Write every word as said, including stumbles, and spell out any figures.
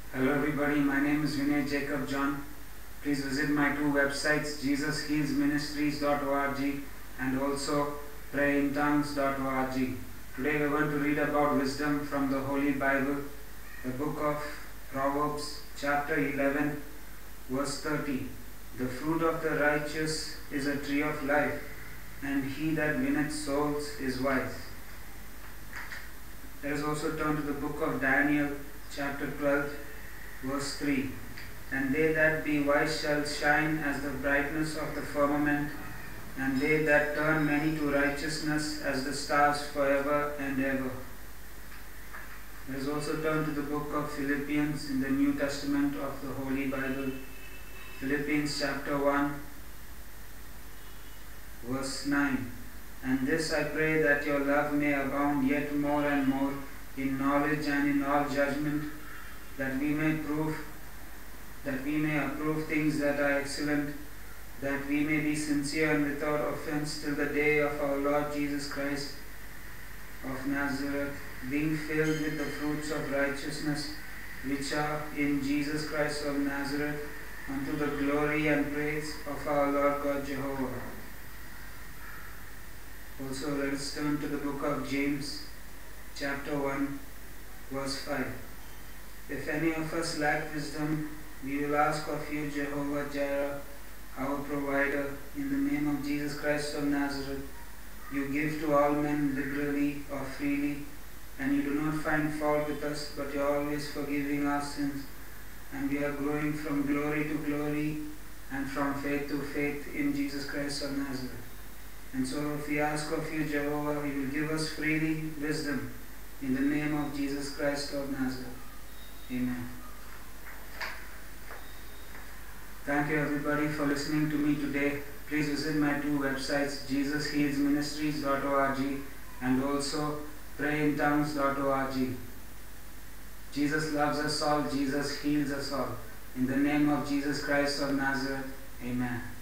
Hello everybody, my name is Vinay Jacob John. Please visit my two websites, jesus heals ministries dot org and also pray in tongues dot org. Today we are going to read about wisdom from the Holy Bible, the book of Proverbs, chapter eleven, verse thirty. The fruit of the righteous is a tree of life, and he that winneth souls is wise. Let us also turn to the book of Daniel, chapter twelve, verse three. And they that be wise shall shine as the brightness of the firmament, and they that turn many to righteousness as the stars forever and ever. Let us also turn to the book of Philippians in the New Testament of the Holy Bible. Philippians chapter one, verse nine. And this I pray, that your love may abound yet more and more in knowledge and in all judgment, that we may prove, that we may approve things that are excellent, that we may be sincere and without offense till the day of our Lord Jesus Christ of Nazareth, being filled with the fruits of righteousness which are in Jesus Christ of Nazareth, unto the glory and praise of our Lord God Jehovah. Also, let us turn to the book of James, chapter one, verse five. If any of us lack wisdom, we will ask of you, Jehovah Jireh, our provider, in the name of Jesus Christ of Nazareth. You give to all men liberally or freely, and you do not find fault with us, but you are always forgiving our sins, and we are growing from glory to glory and from faith to faith in Jesus Christ of Nazareth. And so if we ask of you, Jehovah, you will give us freely wisdom in the name of Jesus Christ of Nazareth. Amen. Thank you everybody for listening to me today. Please visit my two websites, jesus heals ministries dot org and also pray in tongues dot org. Jesus loves us all. Jesus heals us all. In the name of Jesus Christ of Nazareth. Amen.